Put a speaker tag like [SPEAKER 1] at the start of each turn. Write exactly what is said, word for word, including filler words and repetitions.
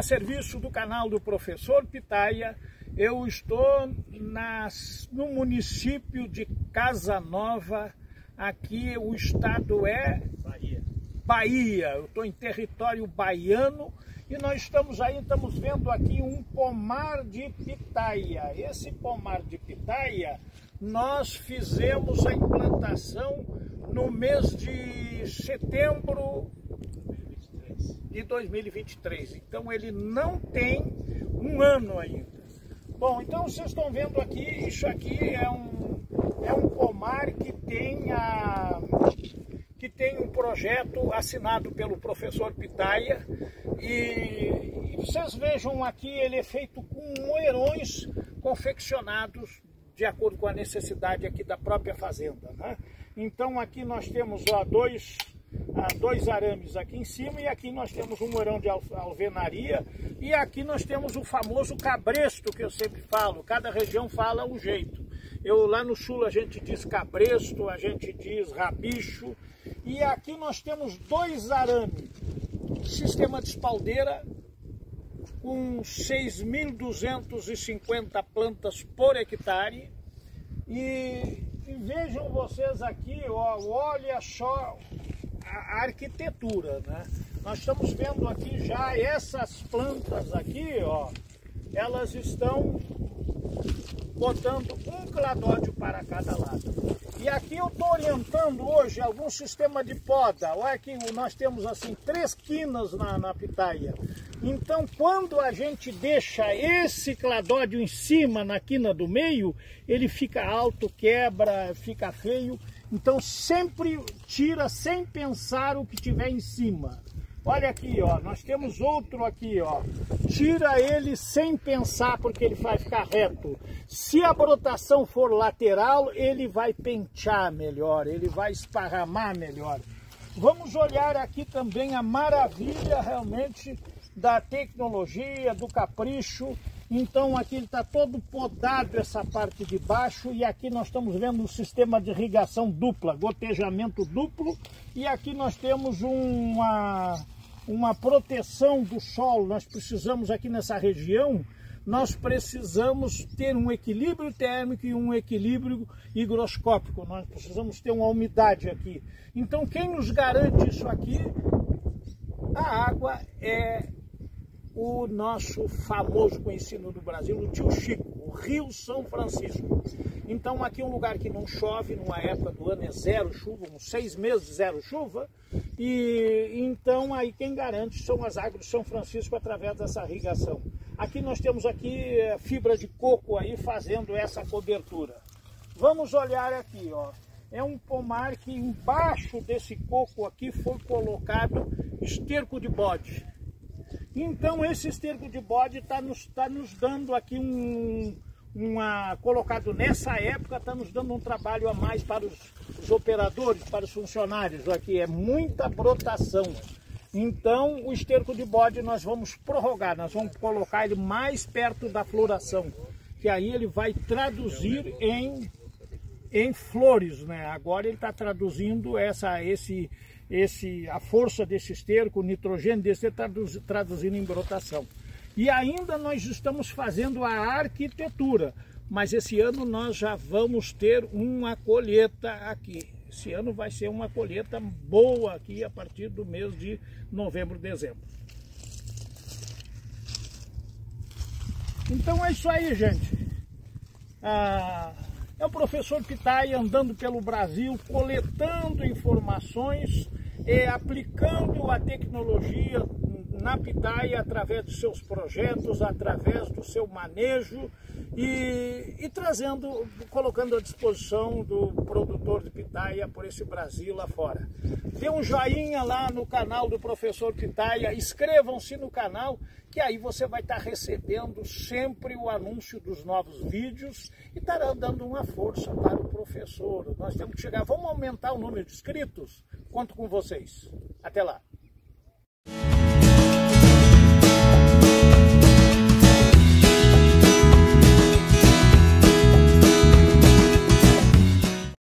[SPEAKER 1] a serviço do canal do Professor Pitaia. Eu estou nas, no município de Casa Nova, aqui o estado é
[SPEAKER 2] Bahia.
[SPEAKER 1] Bahia. Eu estou em território baiano e nós estamos aí, estamos vendo aqui um pomar de pitaia. Esse pomar de pitaia, nós fizemos a implantação no mês de setembro de dois mil e vinte e três. Então ele não tem um ano ainda. Bom, então vocês estão vendo aqui, isso aqui é um, é um pomar que tem, a, que tem um projeto assinado pelo professor Pitaia e, e vocês vejam aqui, ele é feito com moerões confeccionados de acordo com a necessidade aqui da própria fazenda, né? Então aqui nós temos ó, dois... Há dois arames aqui em cima e aqui nós temos um moerão de alvenaria e aqui nós temos o famoso cabresto que eu sempre falo, cada região fala um jeito. Eu lá no sul a gente diz cabresto, a gente diz rabicho e aqui nós temos dois arames, sistema de espaldeira com seis mil duzentas e cinquenta plantas por hectare e, e vejam vocês aqui, ó, olha só a arquitetura, né? Nós estamos vendo aqui já essas plantas aqui, ó, elas estão botando um cladódio para cada lado. E aqui eu estou orientando hoje algum sistema de poda. Olha aqui, nós temos assim três quinas na, na pitaia. Então quando a gente deixa esse cladódio em cima na quina do meio, ele fica alto, quebra, fica feio. Então sempre tira sem pensar o que tiver em cima. Olha aqui, ó, nós temos outro aqui, ó. Tira ele sem pensar porque ele vai ficar reto. Se a brotação for lateral, ele vai pentear melhor, ele vai esparramar melhor. Vamos olhar aqui também a maravilha realmente da tecnologia, do capricho. Então aqui ele está todo podado essa parte de baixo e aqui nós estamos vendo um sistema de irrigação dupla, gotejamento duplo e aqui nós temos uma, uma proteção do solo. Nós precisamos aqui nessa região, nós precisamos ter um equilíbrio térmico e um equilíbrio higroscópico, nós precisamos ter uma umidade aqui. Então quem nos garante isso aqui? A água é o nosso famoso conhecido do Brasil, o tio Chico, o Rio São Francisco. Então aqui é um lugar que não chove, numa época do ano é zero chuva, uns seis meses de zero chuva, e então aí quem garante são as águas do São Francisco através dessa irrigação. Aqui nós temos aqui fibra de coco aí fazendo essa cobertura. Vamos olhar aqui, ó. É um pomar que embaixo desse coco aqui foi colocado esterco de bode. Então esse esterco de bode está nos, tá nos dando aqui um, uma, colocado nessa época, está nos dando um trabalho a mais para os, os operadores, para os funcionários. Aqui é muita brotação. Então o esterco de bode nós vamos prorrogar, nós vamos colocar ele mais perto da floração, que aí ele vai traduzir em, em flores, né? Agora ele está traduzindo essa, esse... Esse, a força desse esterco, o nitrogênio desse está traduzindo em brotação. E ainda nós estamos fazendo a arquitetura, mas esse ano nós já vamos ter uma colheita aqui. Esse ano vai ser uma colheita boa aqui a partir do mês de novembro, dezembro. Então é isso aí, gente. Ah, é o professor Pitaia andando pelo Brasil, coletando informações e aplicando a tecnologia na pitaia através dos seus projetos, através do seu manejo e, e trazendo, colocando à disposição do produtor de pitaia por esse Brasil lá fora. Dê um joinha lá no canal do Professor Pitaia, inscrevam-se no canal, que aí você vai estar recebendo sempre o anúncio dos novos vídeos e estará dando uma força para o professor. Nós temos que chegar, vamos aumentar o número de inscritos? Conto com vocês. Até lá.